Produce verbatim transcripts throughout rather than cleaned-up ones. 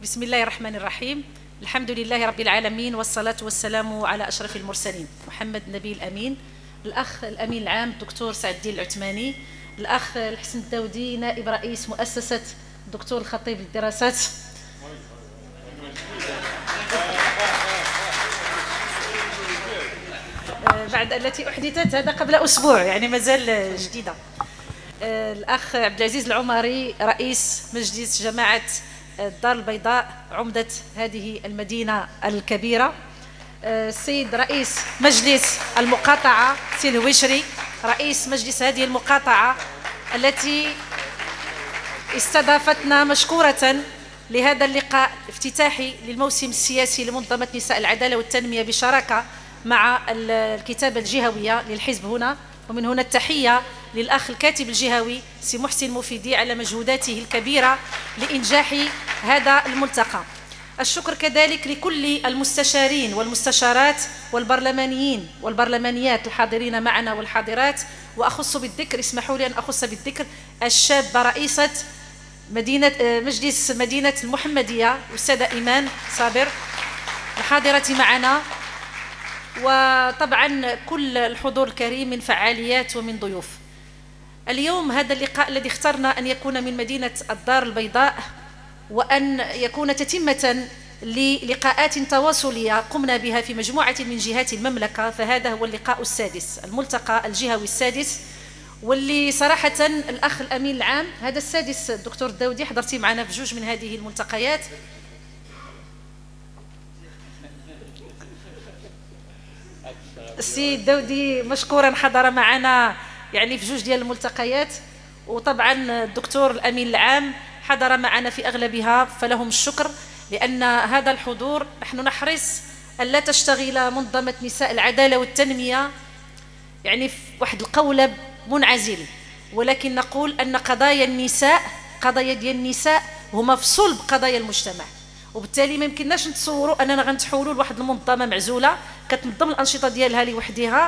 بسم الله الرحمن الرحيم. الحمد لله رب العالمين، والصلاة والسلام على أشرف المرسلين محمد النبي الأمين، الأخ الأمين العام الدكتور سعد الدين العثماني، الأخ الحسن الداودي نائب رئيس مؤسسة الدكتور الخطيب للدراسات، بعد التي أحدثت هذا قبل أسبوع، يعني مازال جديدة، الأخ عبد العزيز العمري رئيس مجلس جماعة الدار البيضاء عمدة هذه المدينة الكبيرة، السيد رئيس مجلس المقاطعة سي الهويشري رئيس مجلس هذه المقاطعة التي استضافتنا مشكورة لهذا اللقاء الافتتاحي للموسم السياسي لمنظمة نساء العدالة والتنمية بشراكة مع الكتابة الجهوية للحزب هنا. ومن هنا التحية للأخ الكاتب الجهوي سي محسن مفيدي على مجهوداته الكبيرة لإنجاح هذا الملتقى. الشكر كذلك لكل المستشارين والمستشارات والبرلمانيين والبرلمانيات الحاضرين معنا والحاضرات، وأخص بالذكر، اسمحوا لي أن أخص بالذكر الشابة رئيسة مدينة مجلس مدينة المحمدية الأستاذة إيمان صابر الحاضرة معنا، وطبعا كل الحضور الكريم من فعاليات ومن ضيوف. اليوم هذا اللقاء الذي اخترنا أن يكون من مدينة الدار البيضاء وأن يكون تتمة للقاءات تواصلية قمنا بها في مجموعة من جهات المملكة، فهذا هو اللقاء السادس، الملتقى الجهوي السادس، واللي صراحة الأخ الأمين العام هذا السادس الدكتور الداودي حضرتي معنا في جوج من هذه الملتقيات، السيد الداودي مشكورا حضر معنا يعني في جوج ديال الملتقيات، وطبعا الدكتور الأمين العام حضر معنا في أغلبها، فلهم الشكر، لأن هذا الحضور نحن نحرص أن لا تشتغل منظمة نساء العدالة والتنمية يعني في واحد القولب منعزل، ولكن نقول أن قضايا النساء قضايا ديال النساء هما في صلب قضايا المجتمع، وبالتالي ما يمكنناش نتصوروا أننا غنتحولوا لواحد المنظمة معزولة كتنظم الأنشطة ديالها لوحدها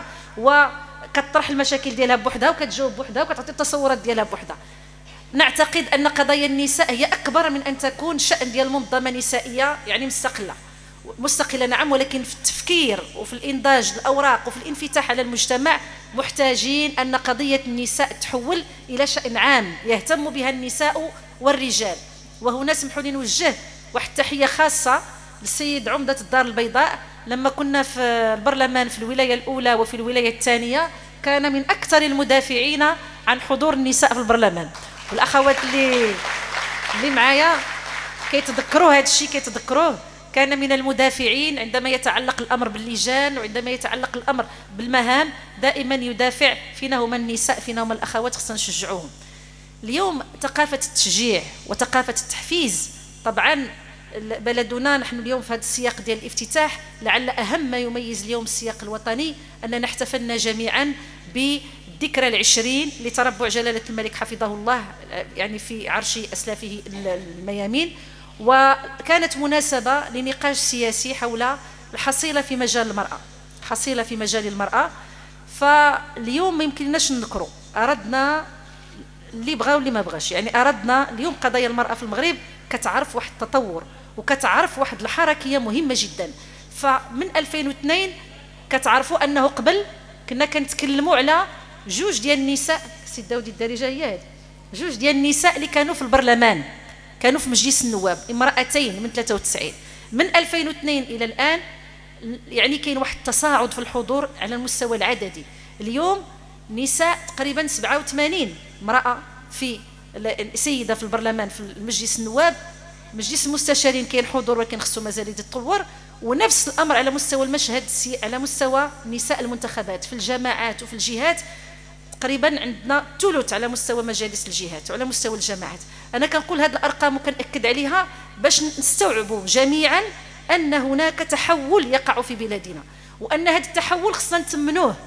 وكتطرح المشاكل ديالها بوحدها وكتجاوب بوحدها وكتعطي التصورات ديالها بوحدها. نعتقد أن قضايا النساء هي أكبر من أن تكون شأن ديال منظمة نسائية يعني مستقلة مستقلة نعم، ولكن في التفكير وفي الإنضاج الأوراق وفي الانفتاح على المجتمع محتاجين أن قضية النساء تحول إلى شأن عام يهتم بها النساء والرجال. وهنا اسمحوا لي نوجه واحد التحية خاصة للسيد عمدة الدار البيضاء، لما كنا في البرلمان في الولاية الأولى وفي الولاية الثانية كان من أكثر المدافعين عن حضور النساء في البرلمان، والأخوات اللي اللي معايا كيتذكروا هذا الشيء كيتذكروه، كان من المدافعين عندما يتعلق الأمر باللجان وعندما يتعلق الأمر بالمهام دائما يدافع فينا هما النساء، فينا هما الأخوات، خصنا نشجعوهم. اليوم ثقافة التشجيع وثقافة التحفيز، طبعا بلدنا نحن اليوم في هذا السياق ديال الافتتاح، لعل أهم ما يميز اليوم السياق الوطني أننا احتفلنا جميعا بالذكرى العشرين لتربع جلالة الملك حفظه الله يعني في عرش أسلافه الميامين، وكانت مناسبة لنقاش سياسي حول الحصيلة في مجال المرأة، حصيلة في مجال المرأة. فاليوم ما يمكنناش نذكروا، أردنا اللي بغى واللي ما بغاش، يعني أردنا اليوم قضايا المرأة في المغرب كتعرف واحد التطور وكتعرف واحد الحركية مهمة جدا. فمن ألفين واثنين كتعرفوا أنه قبل كنا كنتكلموا على جوج ديال النساء، سي داودي الدارجة هي هذه، جوج ديال النساء اللي كانوا في البرلمان، كانوا في مجلس النواب، امرأتين من ثلاثة وتسعين. من ألفين واثنين إلى الآن يعني كاين واحد التصاعد في الحضور على المستوى العددي. اليوم نساء تقريبا سبعة وثمانين امرأة في سيدة في البرلمان في مجلس النواب، مجلس المستشارين كاين حضور ولكن خصو مازال يتطور، ونفس الأمر على مستوى المشهد على مستوى نساء المنتخبات في الجماعات وفي الجهات، تقريبا عندنا ثلث على مستوى مجالس الجهات وعلى مستوى الجماعات. أنا كنقول هذه الأرقام وكنأكد عليها باش نستوعبوا جميعا أن هناك تحول يقع في بلادنا، وأن هذا التحول خصنا نتمنوه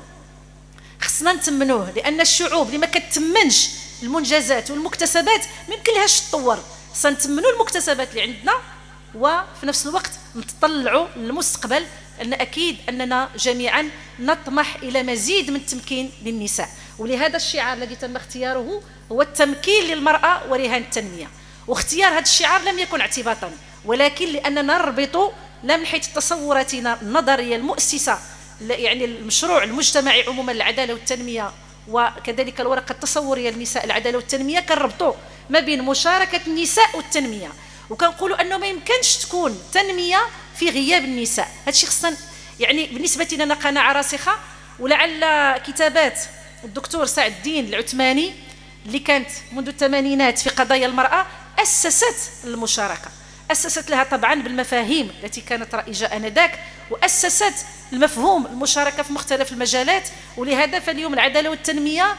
خصنا نتمنوه لأن الشعوب اللي ما كتمنش المنجزات والمكتسبات ما يمكن لهاش تطور. سنتمنوا المكتسبات اللي عندنا وفي نفس الوقت نتطلعوا للمستقبل، أن أكيد أننا جميعا نطمح إلى مزيد من التمكين للنساء، ولهذا الشعار الذي تم اختياره هو التمكين للمرأة ورهان التنمية. واختيار هذا الشعار لم يكن اعتباطا، ولكن لأننا نربط لا من حيث تصوراتنا النظرية المؤسسة يعني المشروع المجتمعي عموما العدالة والتنمية، وكذلك الورقة التصورية للنساء العدالة والتنمية، كنربطوا ما بين مشاركة النساء والتنمية، وكنقولوا أنه ما يمكنش تكون تنمية في غياب النساء. هذا الشيء خصنا يعني بالنسبة لنا قناعة راسخة. ولعل كتابات الدكتور سعد الدين العثماني اللي كانت منذ الثمانينات في قضايا المرأة أسست المشاركة، أسست لها طبعا بالمفاهيم التي كانت رائجة آنذاك، وأسست المفهوم المشاركة في مختلف المجالات. ولهذا فاليوم العدالة والتنمية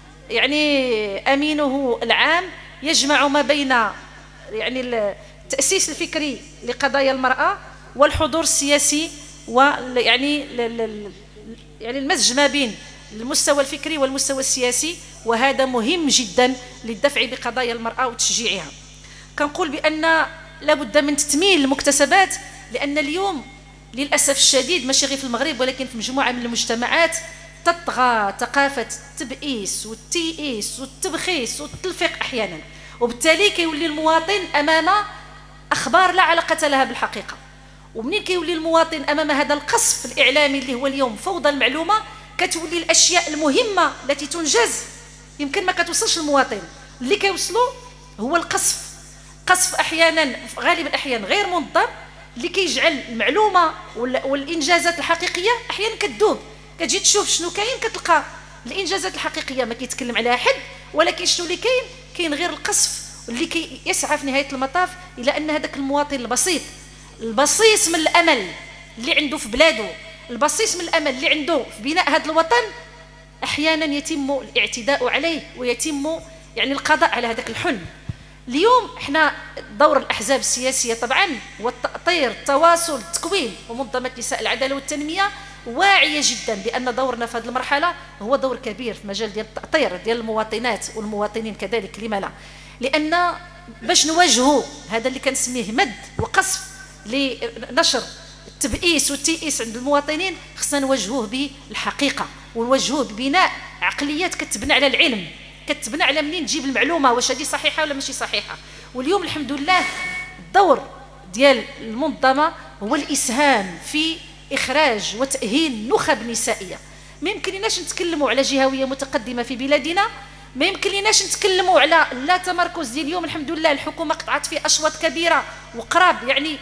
يعني أمينه العام يجمع ما بين يعني التأسيس الفكري لقضايا المرأة والحضور السياسي، ويعني يعني المزج ما بين المستوى الفكري والمستوى السياسي، وهذا مهم جدا للدفع بقضايا المرأة وتشجيعها. كنقول بأن لابد من تثمين المكتسبات، لأن اليوم للأسف الشديد ماشي غير في المغرب ولكن في مجموعة من المجتمعات تطغى ثقافة التبئيس والتيئيس والتبخيس والتلفيق أحيانا، وبالتالي كيولي المواطن أمام أخبار لا علاقة لها بالحقيقة. ومنين كيولي المواطن أمام هذا القصف الإعلامي اللي هو اليوم فوضى المعلومة، كتولي الأشياء المهمة التي تنجز يمكن ما كتوصلش للمواطن. اللي كيوصلوا هو القصف، قصف أحيانا غالب الأحيان غير منظم، اللي كيجعل المعلومة والإنجازات الحقيقية أحيانا كتذوب. كتجي تشوف شنو كاين كتلقى الإنجازات الحقيقية ما كيتكلم عليها حد، ولكن شنو اللي كاين؟ كاين غير القصف اللي كيسعى في نهاية المطاف إلى أن هذاك المواطن البسيط البصيص من الأمل اللي عنده في بلاده، البصيص من الأمل اللي عنده في بناء هذا الوطن، أحيانا يتم الاعتداء عليه ويتم يعني القضاء على هذاك الحلم. اليوم احنا دور الأحزاب السياسية طبعا والتأطير التواصل التكوين ومنظمة نساء العدالة والتنمية واعية جدا بأن دورنا في هذه المرحلة هو دور كبير في مجال ديال التأطير ديال المواطنات والمواطنين كذلك. لما لا؟ لأن باش نواجهوا هذا اللي كنسميه مد وقصف لنشر التبئيس والتيئيس عند المواطنين، خصنا نواجهوه بالحقيقة ونواجهوه ببناء عقليات كتبنى على العلم، كتبنى على منين تجيب المعلومة واش هذه صحيحة ولا ماشي صحيحة. واليوم الحمد لله الدور ديال المنظمة هو الإسهام في إخراج وتأهيل نخب نسائية. ما يمكنناش نتكلموا على جهوية متقدمة في بلادنا، ما يمكنناش نتكلموا على لا تمركز ديال اليوم. الحمد لله الحكومة قطعت فيه أشواط كبيرة وقراب يعني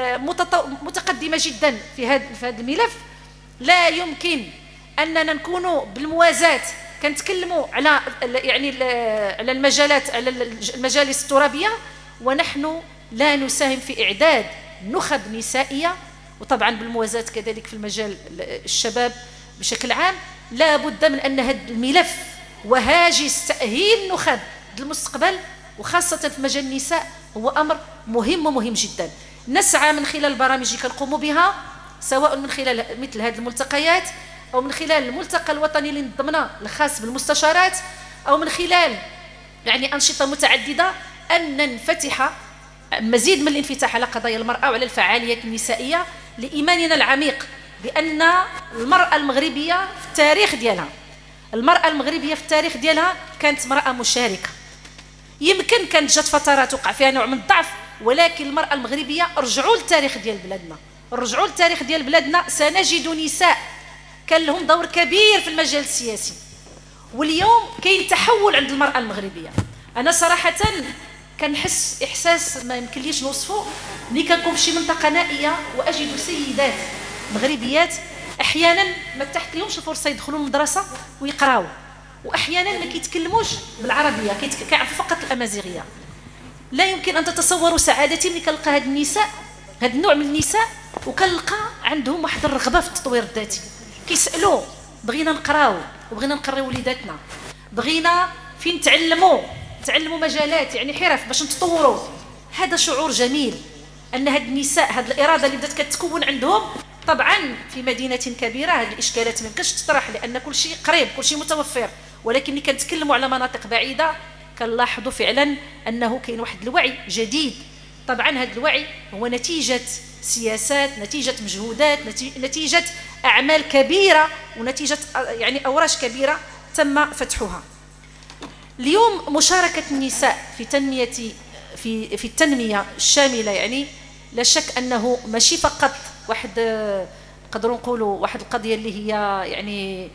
متقدمة جدا في هذا في هذا الملف. لا يمكن أننا نكونوا بالموازاة كنتكلموا على يعني على المجالات على المجالس الترابية ونحن لا نساهم في إعداد نخب نسائية، وطبعا بالموازاة كذلك في المجال الشباب بشكل عام. لا بد من أن هذا الملف وهاجس تأهيل نخب المستقبل وخاصة في مجال النساء هو أمر مهم ومهم جدا. نسعى من خلال البرامج اللي كنقوموا بها، سواء من خلال مثل هذه الملتقيات أو من خلال الملتقى الوطني اللي نظمناه الخاص بالمستشارات، أو من خلال يعني أنشطة متعددة، أن ننفتح مزيد من الانفتاح على قضايا المرأة وعلى الفعاليات النسائية، لإيماننا العميق بأن المرأة المغربية في التاريخ ديالها المرأة المغربية في التاريخ ديالها كانت مرأة مشاركة. يمكن كانت جات فترات وقع فيها نوع من الضعف، ولكن المرأة المغربية رجعوا للتاريخ ديال بلادنا، رجعوا للتاريخ ديال بلادنا سنجد نساء كان لهم دور كبير في المجال السياسي. واليوم كاين تحول عند المرأة المغربية. أنا صراحة كنحس إحساس ما يمكنليش نوصفه ملي كنكون في شي منطقة نائية وأجد سيدات مغربيات أحيانا ما تحت لهمش الفرصة يدخلوا المدرسة ويقراوا، وأحيانا ما كيتكلموش بالعربية، كيعرفوا فقط الأمازيغية. لا يمكن أن تتصوروا سعادتي ملي كنلقى هاد النساء هاد النوع من النساء وكنلقى عندهم واحد الرغبة في التطوير الذاتي، كيسألوا بغينا نقراو وبغينا نقريو وليداتنا، بغينا فين نتعلموا نتعلموا مجالات يعني حرف باش نتطوروا. هذا شعور جميل أن هاد النساء هاد الإرادة اللي بدات كتكون عندهم. طبعا في مدينة كبيرة هذه الإشكالات ما يمكنش تطرح لأن كل شيء قريب كل شيء متوفر، ولكن ملي كنتكلموا على مناطق بعيدة كنلاحظوا فعلا أنه كاين واحد الوعي جديد. طبعا هذا الوعي هو نتيجة سياسات، نتيجة مجهودات، نتيجة أعمال كبيرة ونتيجة يعني أوراش كبيرة تم فتحها. اليوم مشاركة النساء في تنمية في في التنمية الشاملة يعني لا شك أنه ماشي فقط واحد نقدروا نقولوا واحد القضية اللي هي يعني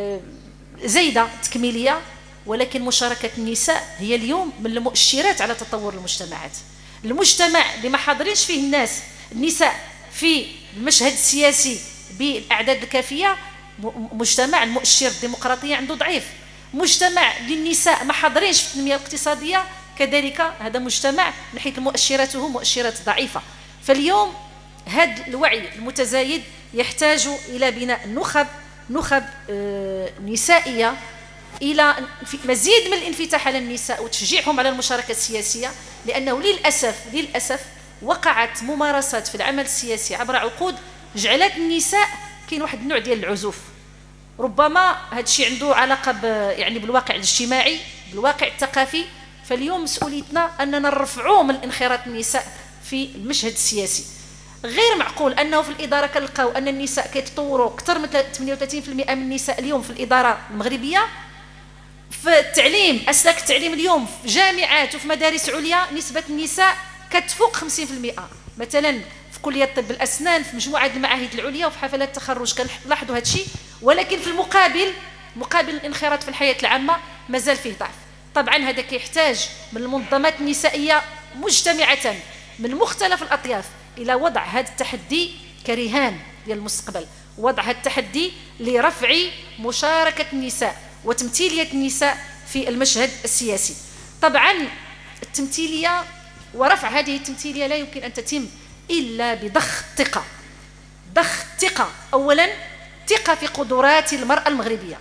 زايدة تكميلية، ولكن مشاركة النساء هي اليوم من المؤشرات على تطور المجتمعات. المجتمع اللي ما حاضرينش فيه الناس النساء في المشهد السياسي بالأعداد الكافية مجتمع المؤشر الديمقراطية عنده ضعيف. مجتمع للنساء ما حاضرينش في التنمية الاقتصادية كذلك هذا مجتمع من حيث مؤشراته مؤشرات ضعيفة. فاليوم هذا الوعي المتزايد يحتاج إلى بناء نخب نخب آه نسائية، إلى مزيد من الانفتاح على النساء وتشجيعهم على المشاركة السياسية، لأنه للأسف للأسف وقعت ممارسات في العمل السياسي عبر عقود جعلت النساء كاين واحد النوع ديال العزوف. ربما هذا الشيء عنده علاقة يعني بالواقع الاجتماعي بالواقع الثقافي. فاليوم مسؤوليتنا أننا نرفعوا من انخراط النساء في المشهد السياسي. غير معقول أنه في الإدارة كنلقاو أن النساء كيتطوروا أكثر من ثمانية وثلاثين بالمئة من النساء اليوم في الإدارة المغربية. في التعليم أسلاك التعليم اليوم في جامعات وفي مدارس عليا نسبة النساء كتفوق خمسين بالمئة. مثلا في كلية طب الأسنان في مجموعة المعاهد العليا وفي حفلات التخرج كنلاحظوا هذا الشيء، ولكن في المقابل مقابل الانخراط في الحياة العامة مازال فيه ضعف. طبعا هذا كيحتاج من المنظمات النسائية مجتمعة من مختلف الأطياف إلى وضع هذا التحدي كرهان ديال المستقبل، وضع هذا التحدي لرفع مشاركة النساء وتمثيلية النساء في المشهد السياسي. طبعا التمثيلية ورفع هذه التمثيلية لا يمكن أن تتم إلا بضخ الثقة. ضخ الثقة أولا، ثقة في قدرات المرأة المغربية.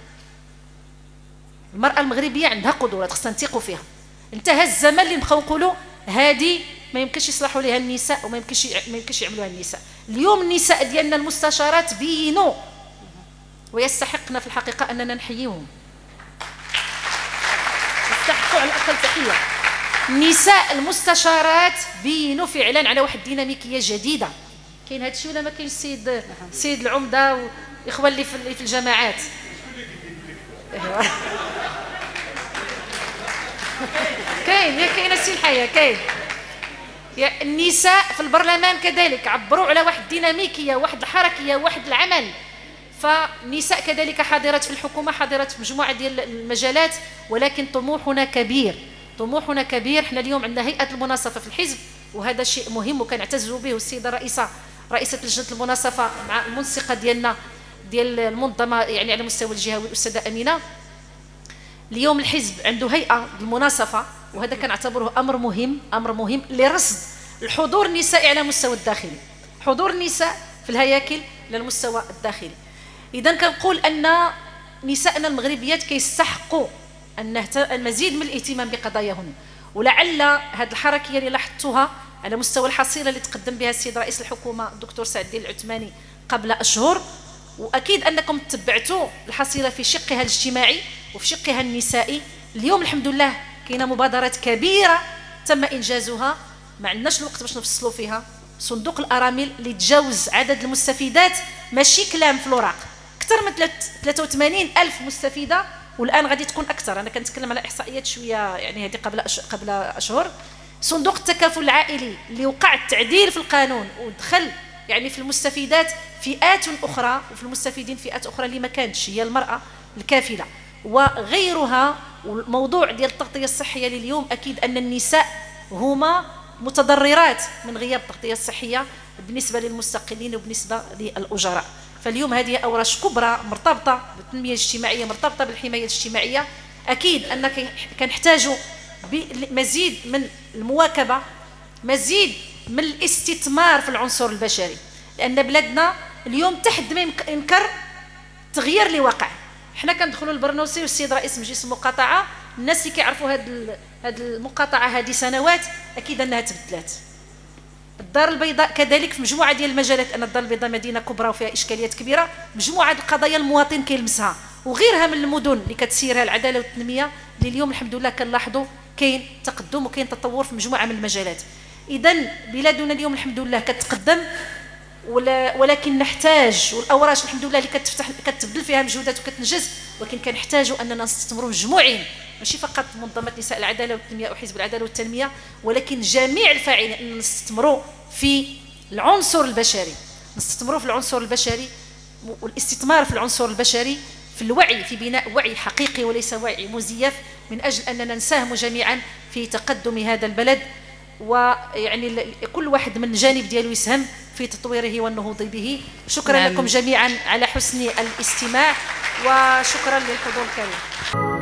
المرأة المغربية عندها قدرات خصنا نثقوا فيها. انتهى الزمن اللي نبقاو نقولوا هذه ما يمكنش يصلحوا لها النساء وما يمكنش ما يمكنش يعملوها النساء. اليوم النساء ديالنا المستشارات بينوا ويستحقنا في الحقيقة أننا نحييهم، يستحقوا على الأقل تحية. النساء المستشارات بينوا فعلا على واحد الديناميكية جديدة. كاين هذا الشيء ولا ما كاينش؟ السيد السيد العمدة والاخوان اللي في في الجماعات كاين يا كاين السي الحياة كاين. النساء في البرلمان كذلك عبروا على واحد الديناميكية واحد الحركية واحد العمل. فالنساء كذلك حاضرات في الحكومة حاضرات في مجموعة ديال المجالات، ولكن طموحنا كبير طموحنا كبير. احنا اليوم عندنا هيئة المناصفة في الحزب وهذا شيء مهم وكنعتز به، السيدة الرئيسة رئيسة لجنة المناصفة مع المنسقة ديالنا ديال المنظمة يعني على مستوى الجهوي الأستاذة أمينة. اليوم الحزب عنده هيئة المناصفة وهذا كنعتبره أمر مهم أمر مهم لرصد الحضور النسائي على مستوى الداخلي، حضور النساء في الهياكل على المستوى الداخلي. إذا كنقول أن نسائنا المغربيات كيستحقوا أن المزيد من الاهتمام بقضاياهن، ولعل هذه الحركية اللي لاحظتوها على مستوى الحصيلة اللي تقدم بها السيد رئيس الحكومة الدكتور سعد الدين العثماني قبل أشهر، وأكيد أنكم تبعتوا الحصيلة في شقها الاجتماعي وفي شقها النسائي. اليوم الحمد لله كاينه مبادرات كبيرة تم إنجازها ما عندناش الوقت باش نفصلوا فيها. صندوق الأرامل اللي تجاوز عدد المستفيدات ماشي كلام في الوراق، أكثر من ثلاثة وثمانين ألف مستفيدة، والآن غادي تكون أكثر. أنا كنتكلم على إحصائيات شوية يعني هذه قبل أش... قبل أشهر. صندوق التكافل العائلي اللي وقع التعديل في القانون ودخل يعني في المستفيدات فئات أخرى وفي المستفيدين فئات أخرى اللي ما كانتش هي المرأة الكافلة وغيرها. والموضوع ديال التغطية الصحية لليوم أكيد أن النساء هما متضررات من غياب التغطية الصحية بالنسبة للمستقلين وبالنسبة للأجراء. فاليوم هذه أوراش كبرى مرتبطة بالتنمية الاجتماعية مرتبطة بالحماية الاجتماعية. أكيد أنك كنحتاجوا بمزيد من المواكبة، مزيد من الاستثمار في العنصر البشري، لأن بلادنا اليوم تحد ما ينكر تغيير اللي وقع. حنا كندخلوا البرنوسي والسيد رئيس مجلس المقاطعة الناس اللي كيعرفوا هذه هذه المقاطعة هذه سنوات أكيد أنها تبدلات. الدار البيضاء كذلك في مجموعة ديال المجالات، أن الدار البيضاء مدينة كبرى وفيها إشكاليات كبيرة، مجموعة القضايا المواطن كيلمسها وغيرها من المدن اللي كتسيرها العدالة والتنمية اللي اليوم الحمد لله كنلاحظوا كاين تقدم وكاين تطور في مجموعة من المجالات. إذا بلادنا اليوم الحمد لله كتقدم ولكن نحتاج، والاوراش الحمد لله اللي كتفتح كتبدل فيها مجهودات وكتنجز، ولكن كنحتاجوا اننا نستثمروا مجموعين، ماشي فقط منظمه نساء العداله والتنميه وحزب العداله والتنميه، ولكن جميع الفاعلين، ان نستثمروا في العنصر البشري، نستثمروا في العنصر البشري، والاستثمار في العنصر البشري في الوعي، في بناء وعي حقيقي وليس وعي مزيف، من اجل اننا نساهم جميعا في تقدم هذا البلد، ويعني كل واحد من الجانب ديالو يسهم في تطويره والنهوض به. شكرا نعم. لكم جميعا على حسن الاستماع، وشكرا للحضور الكريم.